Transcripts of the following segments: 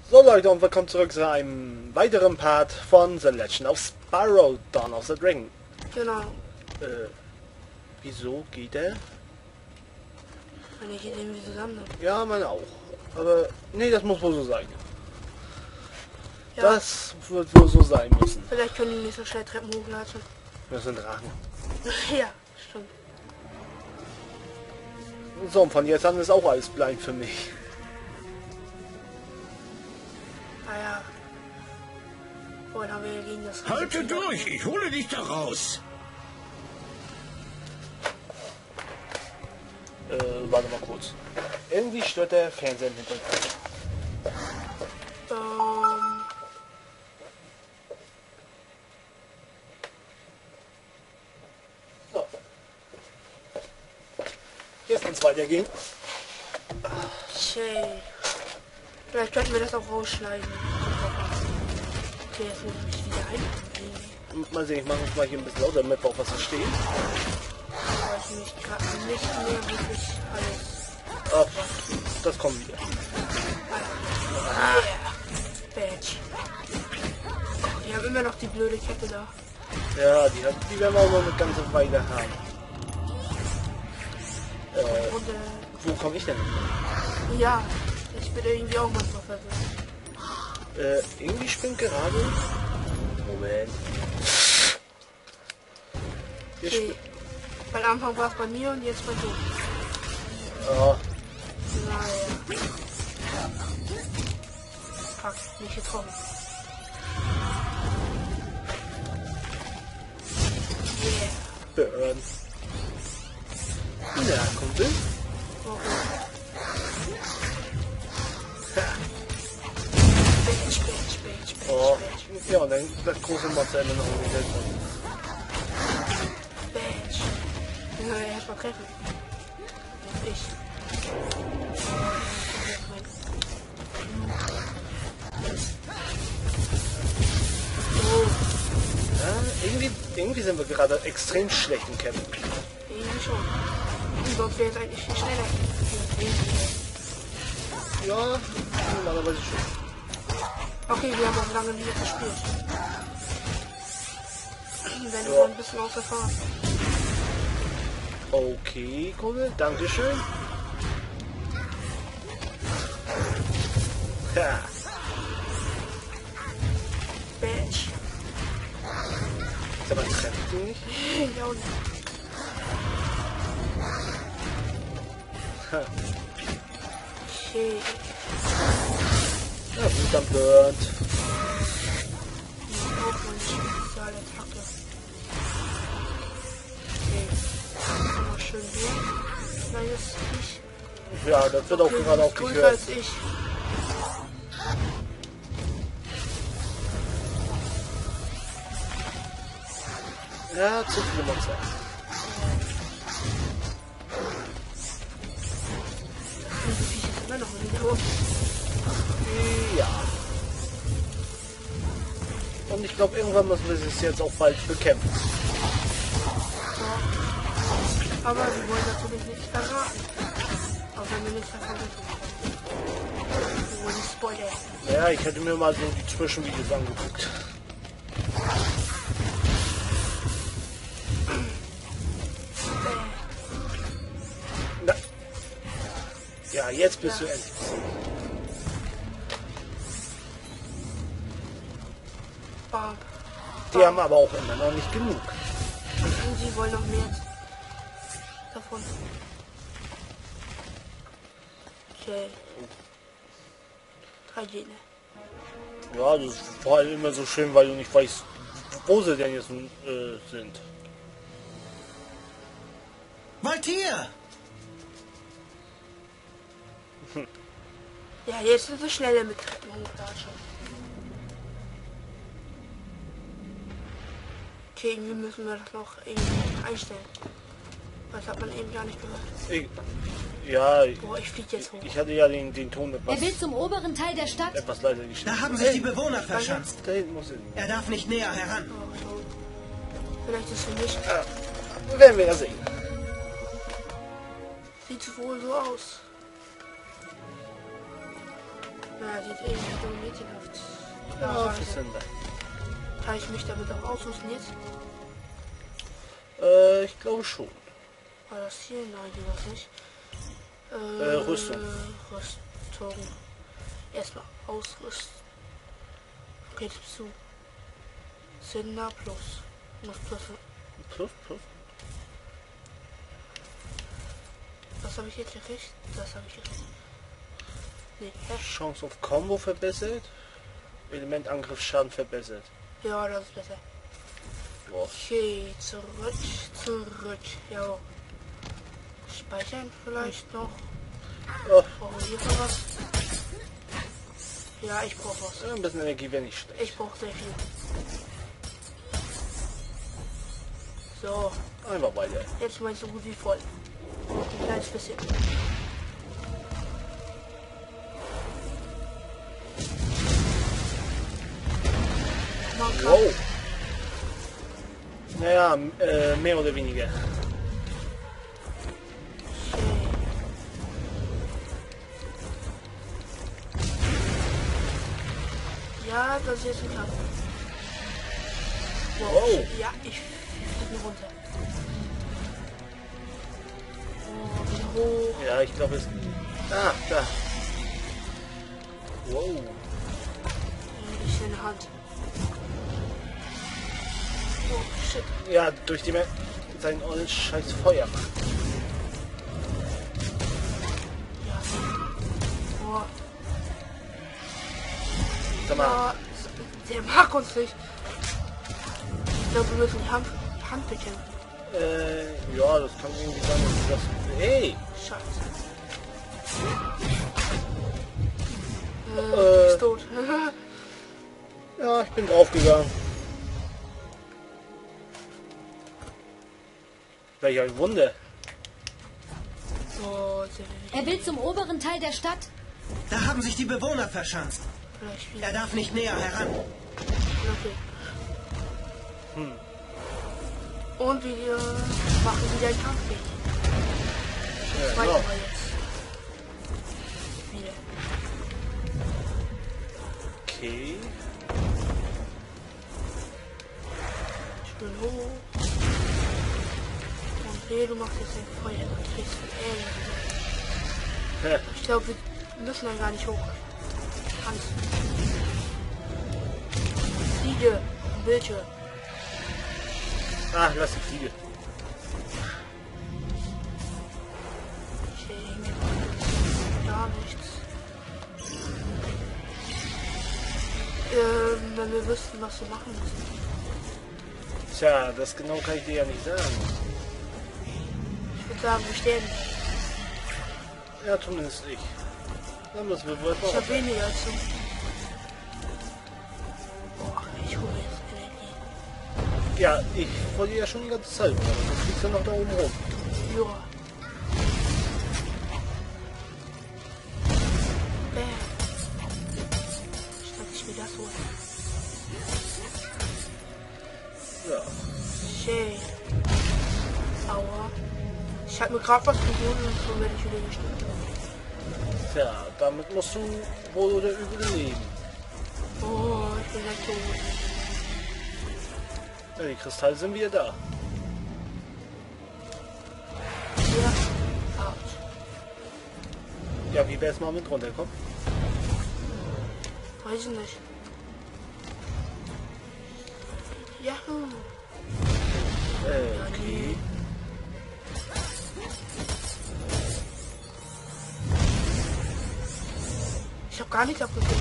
So Leute, und willkommen zurück zu einem weiteren Part von The Legend of Spyro Dawn of the Dragon. Genau. Wieso geht der? Meine geht irgendwie zusammen. Ja, meine auch. Aber nee, das muss wohl so sein. Ja. Das wird wohl so sein müssen. Vielleicht können die nicht so schnell Treppen hochlatschen. Das sind Drachen. Ja, stimmt. So, und von jetzt an ist auch alles blind für mich. Naja. Vorhin haben wir gegen das... Halte durch, ich hole dich da raus. Warte mal kurz. Irgendwie stört der Fernseher im Hintergrund. So. Jetzt kann es weitergehen. Okay. Vielleicht könnten wir das auch rausschneiden. Okay, jetzt muss ich mich wieder ein. Mal sehen, ich mache es mal hier ein bisschen lauter, damit wir auch was verstehen. Weil ich mich gerade nicht mehr wirklich alles... Ach, das kommt wieder. Yeah. Badge. Wir haben immer noch die blöde Kette da. Ja, die werden wir auch noch eine ganze Weile haben. Und, Wo komme ich denn hin? ja, ich bin irgendwie auch manchmal verwirrt. Irgendwie spinnt gerade. Moment. Hier Okay. Am Anfang war es bei mir und jetzt bei dir. oh, Naja. Fuck, nicht getroffen. Yeah. Burn. Na, Kumpel. Okay. Ha. Badge, Badge, Badge, Badge, Oh, Badge, ja, und dann das große Monster immer noch im Hintergrund. Badge. Den soll er erstmal treffen. Ich. Oh, Ja, irgendwie sind wir gerade extrem schlecht im Kämpfen. irgendwie schon. Und sonst wäre es eigentlich viel schneller. Ja, normalerweise schon. Okay, wir haben auch lange nicht gespielt. Wenn Ja. wir ein bisschen außer Fahren. Okay, Kumpel, dankeschön. Ja, Badge. aber trefft ihn nicht. Ja, und Ha. okay. Ja, gut, dann burnt. Die spezielle Attacke. Okay. Mal schön durch. Kleines Viech. Ja, das wird auch Okay, gerade die auch ist größer gehört. als ich. Ja, zu viele Monster. Diese Viech ist immer noch im Hintergrund. Ja. Und ich glaube, irgendwann müssen wir es jetzt auch bald bekämpfen. Ja. Aber wir wollen natürlich nichts verraten. Auch wenn wir nichts davon wissen. Wir wollen nicht spoilern. Ja, ich hätte mir mal so die Zwischenvideos angeguckt. Na. Ja, jetzt bist du endlich. Bam. Die haben aber auch immer noch nicht genug. Und sie wollen noch mehr davon. Okay. 3 Gene. Ja, das ist vor allem immer so schön, weil du nicht weißt, wo sie denn jetzt sind. Valtier! Ja, jetzt sind wir schneller mit Treppen hochlatschen. Okay, irgendwie müssen wir das noch irgendwie einstellen. Das hat man eben gar nicht gehört. Boah, ich flieg jetzt hoch. Ich hatte ja den Ton Er will zum oberen Teil der Stadt. etwas leiser gestellt. Da haben sich die Bewohner verschanzt. Da hinten muss er. Er darf nicht näher heran. Oh, so. Vielleicht ist es nicht. Werden wir ja sehen. Sieht wohl so aus. Ja, sieht irgendwie so mädchenhaft. Ja, aus. was sind Kann ich mich damit auch ausrüsten jetzt? da? Ich glaube schon. War das hier? Nein, hier war es nicht. Rüstung. Rüstung. Erstmal ausrüsten. Okay, jetzt bist du. Sender plus. Noch plus. Plus. Was habe ich jetzt gekriegt? Das habe ich gekriegt. Nee, Chance auf Combo verbessert. Element Angriffsschaden verbessert. ja, das ist besser. Boah. Okay, zurück. Ja. Speichern vielleicht noch. Oh, Brauchen wir hier was? Ja, ich brauche was. ein bisschen Energie wäre nicht schlecht. Ich brauche sehr viel. So, Einfach weiter. jetzt meinst du gut wie voll. Noch ein kleines bisschen. Man kann Wow. Naja, mehr oder weniger. Ja, das ist jetzt ein Kampf. Wow. Ja, ich fliege runter. Oh, wie hoch. Ja, ich glaube es. Ah, da. Wow. Ich in der Hand. Oh, shit. Ja, durch die man sein olles scheiß Feuer macht. Ja. Oh, Sag mal, ja, der mag uns nicht. Ich glaube, wir müssen die Hand bekämpfen. ja, das kann irgendwie sein, dass das. Hey! Scheiße. Äh. Du bist tot. Ja, ich bin draufgegangen. Welch ein Wunder. Oh, sehr wichtig. Er will zum oberen Teil der Stadt. Da haben sich die Bewohner verschanzt. Vielleicht wieder. Er darf nicht näher heran. Okay. Und wir machen wieder einen Kampf. Ja, Weiter genau. mal jetzt. Wieder. Okay. Ich bin hoch. Und wehe, du machst jetzt ein Feuer. Du kriegst ein Ja, Ich glaube, wir müssen dann gar nicht hoch. Hand. Fliege. Bildschirm. ah, lass die Fliege. Okay, mir gar nichts. Wenn wir wüssten, was wir machen müssen. Tja, das genau kann ich dir ja nicht sagen. Ich würde sagen, wir sterben. Ja, zumindest ich. Dann müssen wir wohl Ich mal. habe weniger als du. Boah, ich hole jetzt Energie. Ja, ich wollte ja schon die ganze Zeit. Aber du fliegst ja noch da oben rum. Ja. Bam. Statt ich mir das hole. Ja. Schön. Aua. Ich habe mir gerade was geholt und schon werde ich wieder gestimmt. Tja, damit musst du wohl oder übel leben. Oh, ich bin gleich tot. Ja, die Kristalle sind wieder da. Ja. Autsch. Ja, wie wär's mal mit runterkommen? Weiß ich nicht. Yahoo. Okay. Ich habe gar nichts abgekriegt.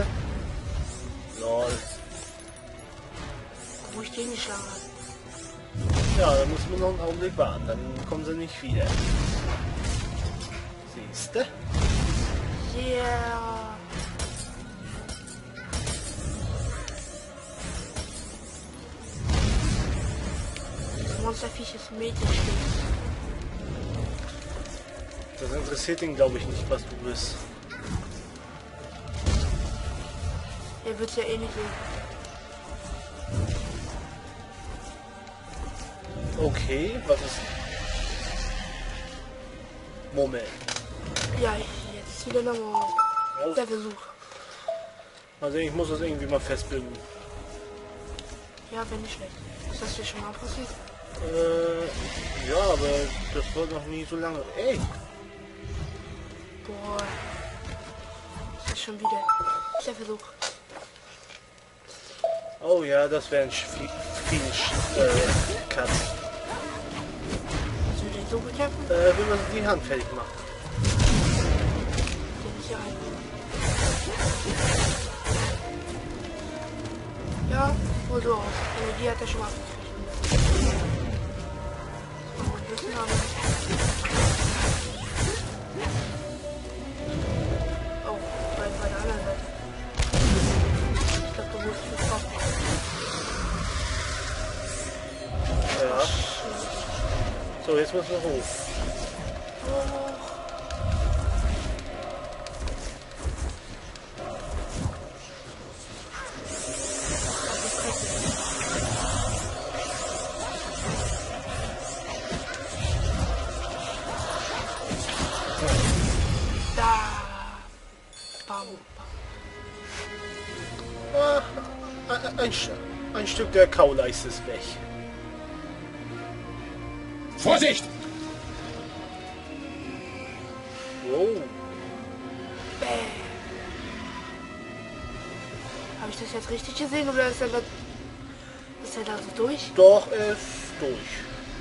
Lol. Wo ich den geschlagen habe. Ja, dann müssen wir noch einen Augenblick warten. Dann kommen sie nicht wieder. Siehste? Yeah. Das Monsterviech ist Mädchen. Das interessiert ihn, glaube ich, nicht, was du bist. Er wird ja eh nicht sehen. Okay, was ist... Moment. Ja, jetzt wieder nochmal. Ja, Der Versuch. Also ich muss das irgendwie mal festbinden. Ja, wenn nicht schlecht. Ist das dir schon mal passiert? Ja, aber das war noch nie so lange. Ey! Boah. Das ist schon wieder der Versuch. Oh ja, das wäre ein Cut. Willst du den so bekämpfen? Wie man die Hand fertig macht. Den ist ja ein. Ja, wohl so aus. Energie hat er schon mal abgekriegt. So, ein bisschen aber. Oh, bei der anderen Seite. Ich glaube, du musst viel drauf. Ja. So, jetzt müssen wir hoch. Da. Bam. Ah, ein Stück der Kauleiste ist weg. Vorsicht! Wow. Habe ich das jetzt richtig gesehen oder ist er da so durch? Doch, er ist durch.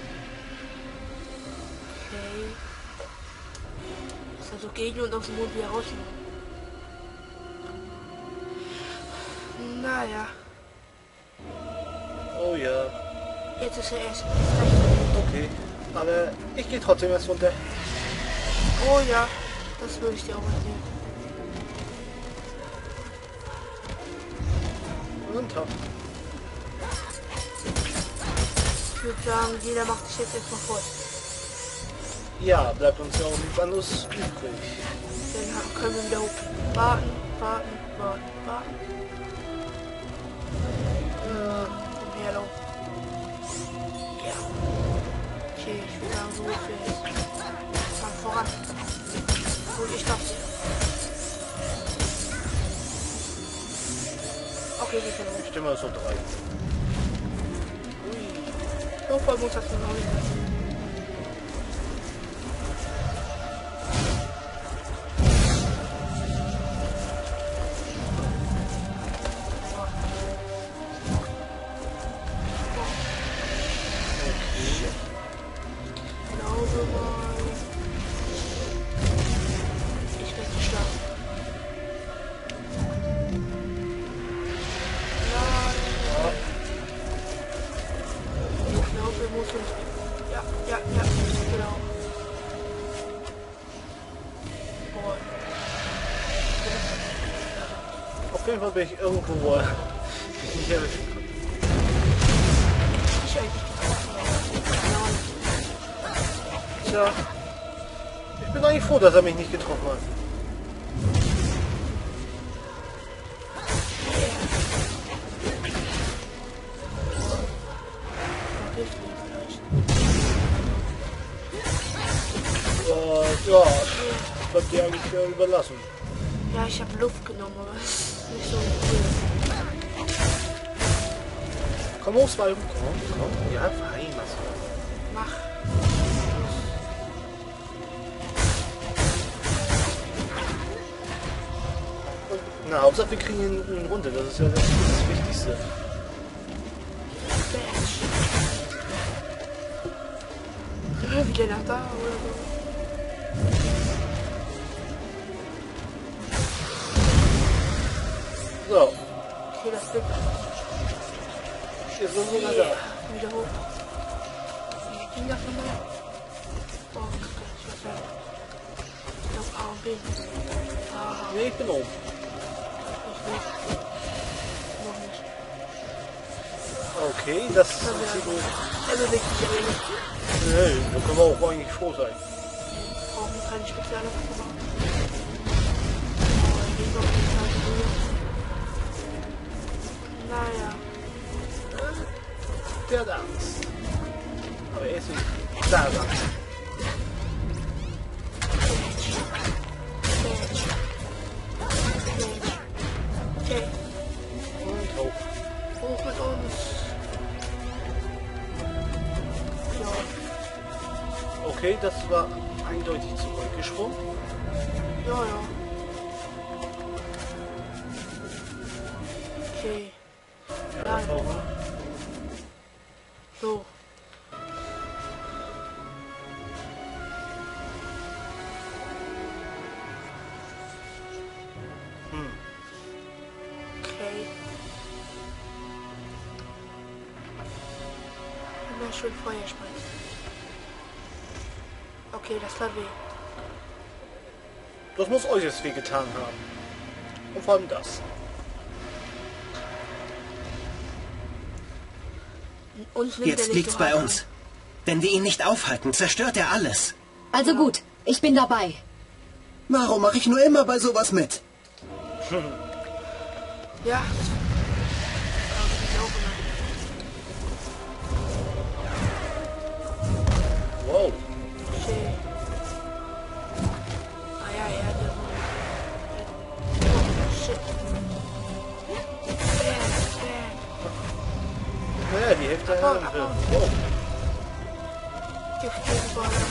Okay. Ist er so gegen und aus dem Mond wieder rausgenommen? Naja, Oh ja. jetzt ist er erst recht. Okay. Aber ich gehe trotzdem erst runter. Oh ja, das würde ich dir auch erzählen. Runter. Ich würde sagen, jeder macht sich jetzt erstmal voll. Ja, bleibt uns ja auch nichts anderes übrig. Dann können wir wieder hoch. Warten, warten, warten, warten. Und her laufen. Ja. Okay, ich würde sagen, so gut für jetzt. Fang voran. Gut, ich darf's. Okay, wir können hoch. Ich stimme mal so 3. So voll muss das noch nicht sein. Auf jeden Fall bin ich irgendwo nicht erwischen kann. Ich eigentlich Tja, ich bin eigentlich froh, dass er mich nicht getroffen hat. Ja, bleibt dir eigentlich überlassen. Ja, ich habe Luft genommen, aber es ist nicht so cool. Komm hoch, zwei. Komm. Ja, fein, was. Mach. Na, Hauptsache wir kriegen ihn runter, das ist ja das Wichtigste. Badge. Wieder nach da oder so. So, Okay, das Glück. jetzt sind wir wieder da. Wieder hoch. Wie ging das nochmal? Oh, Kacke, ich weiß nicht. Ich glaube A und B. Ah, Nee, ich bin oben. ich nicht. Noch nicht. Okay, das sieht gut. Er bewegt sich aber nicht. Nee, da können wir auch eigentlich froh sein. Brauchen wir keine spezielle Waffe machen. Oh, er geht noch nicht ganz rüber. Naja. Der hat Angst. Aber er ist nicht da. Okay, Und hoch. hoch mit uns. Ja, Okay, das war eindeutig zurückgesprungen. ja. Okay, Ja, Nein. das auch. so. Okay. Immer schön Feuer schmeißen. Okay, das tat weh. Das muss euch jetzt wehgetan haben. Und vor allem das. Uns nimmt er Jetzt nicht liegt's so bei hart uns. Wenn wir ihn nicht aufhalten, zerstört er alles. Also gut, ich bin dabei. Warum mache ich nur immer bei sowas mit? an. Ja. Aber ich auch immer. Wow. Okay. Ah ja, ja, der oh, shit. Bam. Naja, die Hälfte haben wir. Wow. Giftgeber. Okay.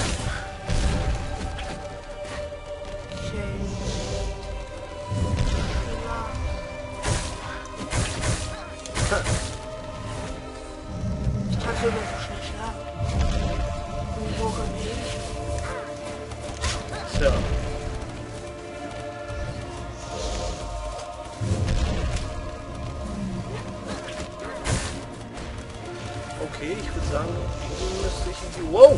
Ja. Ich kann sogar so schnell schlafen. Und woran ich? Tja. Okay, ich würde sagen, irgendwie müsste ich irgendwie... Wow!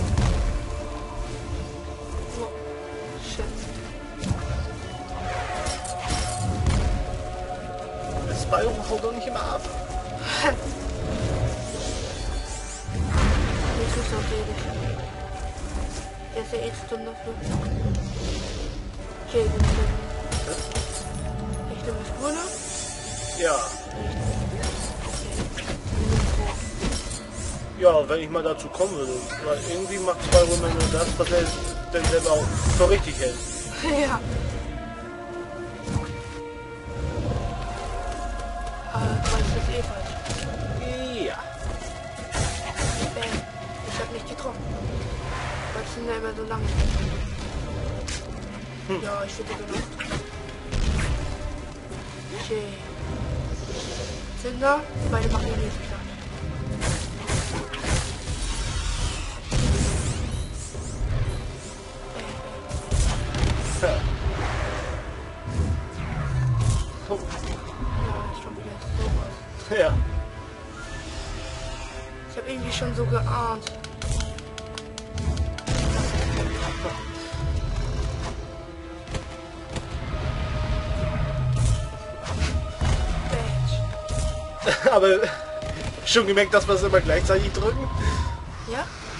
Oh, shit. Das Spyro haut doch nicht immer ab. Jetzt ist auch ewig. Der ist ja eh zu dumm dafür. Okay, wir nehmen. Ich nehme das Grüne. Ja. Okay. Ja, wenn ich mal dazu kommen würde. Weil irgendwie macht Spyro immer nur das, was er denn selber auch für richtig hält. Ja. Aber du weißt das eh falsch. Ja. Bam. Ich hab nicht getroffen. Weil es sind ja immer so lang. Ja, ich würde gemacht. Okay. Zinder, beide machen die nächste Stadt. Ja. Oh, Ja, ist schon wieder sowas. ja. Ich habe irgendwie schon so geahnt. Badge. Aber schon gemerkt, dass wir es immer gleichzeitig drücken? Ja?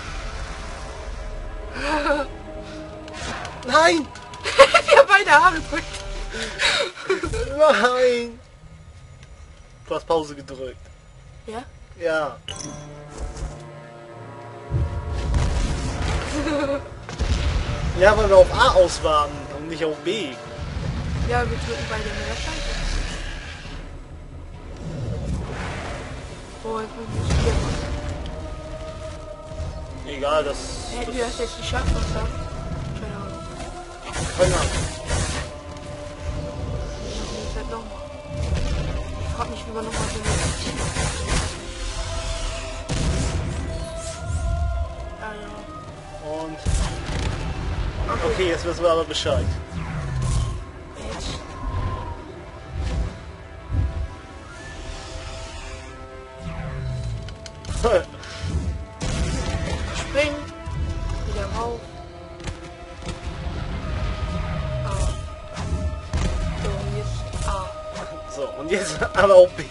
Nein! Wir haben beide Haare gedrückt. Nein! Du hast Pause gedrückt. Ja? Ja. Ja, weil wir auf A auswarten und nicht auf B. Ja, wir drücken beide in der Scheiße. Oh, jetzt muss ich hier machen. Egal, das... Hätten wir das jetzt geschafft, was dann? Keine Ahnung. Keine Ahnung. Ich halt nochmal. Ich frag mich, wie man nochmal so macht. Ah ja. Und... Okay, jetzt wissen wir aber Bescheid. Jetzt. Springen. Wieder rauf. A. So, und jetzt A. So, und jetzt aber auf B.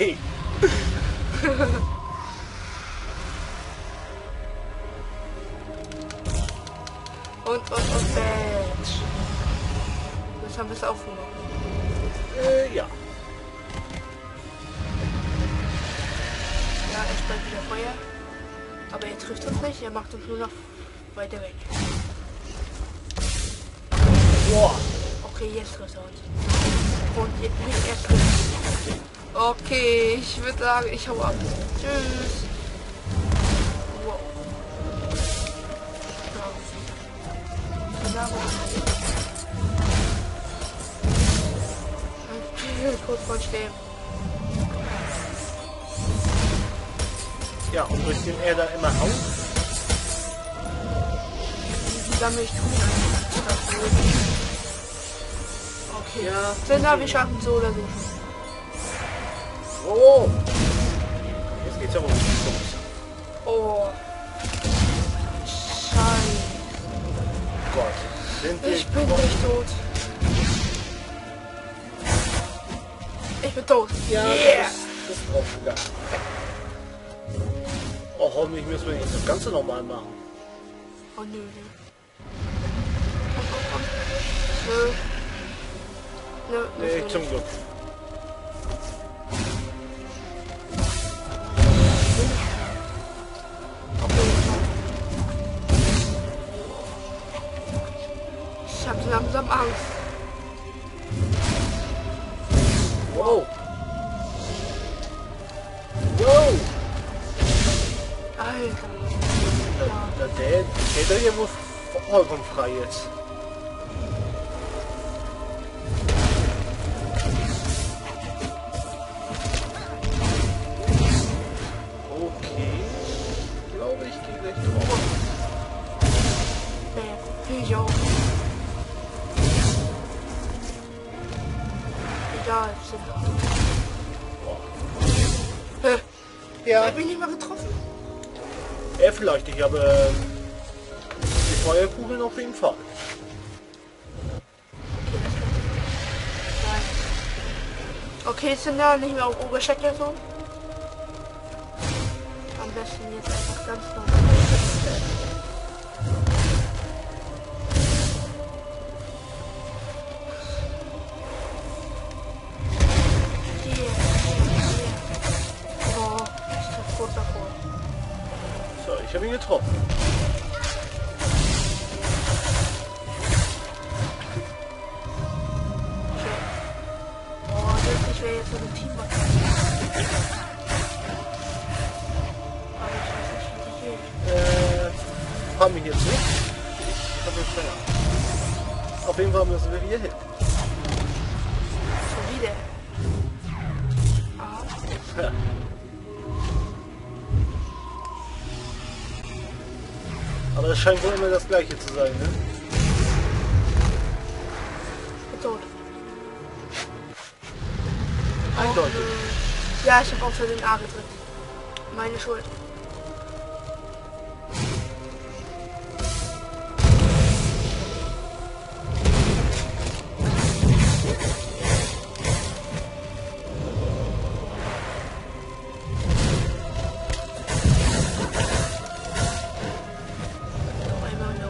Und Badge. Das haben wir es aufgemacht. Ja. Ja, er speit wieder Feuer. Aber er trifft uns nicht, er macht uns nur noch weiter weg. Boah. Okay, jetzt trifft er uns. Und jetzt nicht erst trifft. Okay, ich würde sagen, ich hau ab. Tschüss. Wow. Ja. Kurz vor stehen. Ja, und durch den er da immer auf. Wie sammle ich tun eigentlich? Okay. Ja. Sender, wir schaffen so oder so. Oh! Jetzt geht's aber um die Chance. Oh. Scheiße. Gott. Sind wir Ich bin nicht tot. Ich bin tot. Ja, Yeah. das ist draufgegangen. Oh, hoffentlich müssen wir jetzt das Ganze nochmal machen. Oh nö, nö. Komm. Nö. Nö, Nee, nö. zum Glück. Ich hab langsam Angst. Wow! Wow! Alter. Der geht ja wohl vollkommen frei jetzt. Okay. Ich glaube, ich gehe gleich drauf. Ich auch. Egal, Ja. hab ich nicht mal getroffen? Vielleicht, ich habe die Feuerkugeln auf jeden Fall. Nein. Okay, sind da nicht mehr auf Oberschenkel so? Am besten jetzt einfach ganz normal. Oh, ich bin kurz davor. So, ich habe ihn getroffen. Oh, ich wäre jetzt so eine Teamwork. Aber ich weiß nicht, wie die geht. Frag mich jetzt nicht. Ich habe es auf jeden Fall müssen wir hier hin. Schon wieder. Ah, Ja. Aber es scheint wohl immer das gleiche zu sein, ne? ich bin tot. Eindeutig. Ja, ich habe auch für den A gedrückt. Meine Schuld. Noch einmal no.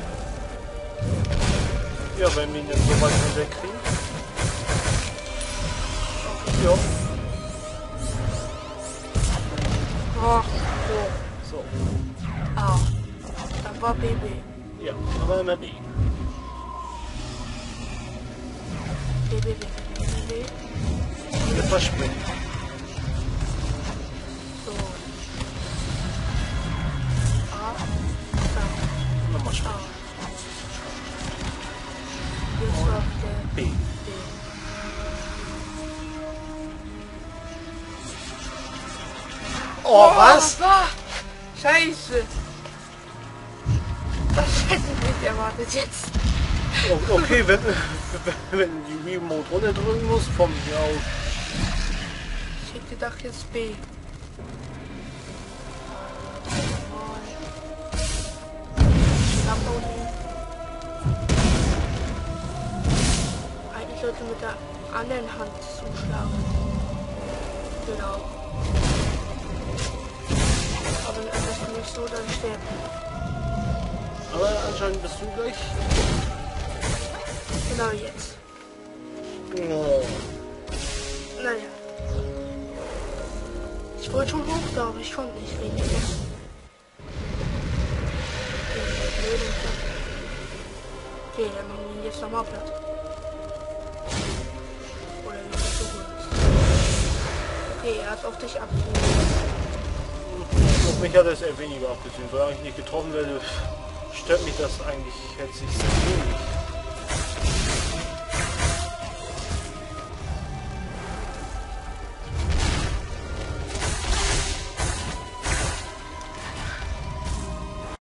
Ja, wenn wir ihn dann so weit runterkriegen. Ja, Oh, so. so. Ah. Da war BB. Ja, aber immer B. BB. Wir verspringen. So. A. Da. Nochmal A. springen. Jetzt war der B. B. Oh, was? Ah, Scheiße. Das hätte ich nicht erwartet jetzt. Oh, okay, wenn die Remote runterdrücken muss, von mir aus. Ich hätte gedacht jetzt B. Eigentlich sollte mit der anderen Hand zuschlagen. Genau. Aber am besten nicht so, dann sterben. Aber anscheinend bist du gleich. Genau jetzt. Oh. Naja. Ich wollte schon hoch da, aber ich konnte nicht wegen der blöden Platte. Okay, dann machen wir ihn jetzt nochmal platt. Oder wie das so gut ist. Hey, er hat auf dich ab. Auf mich hat er es eher weniger abgesehen. Solange ich nicht getroffen werde, stört mich das eigentlich jetzt nicht.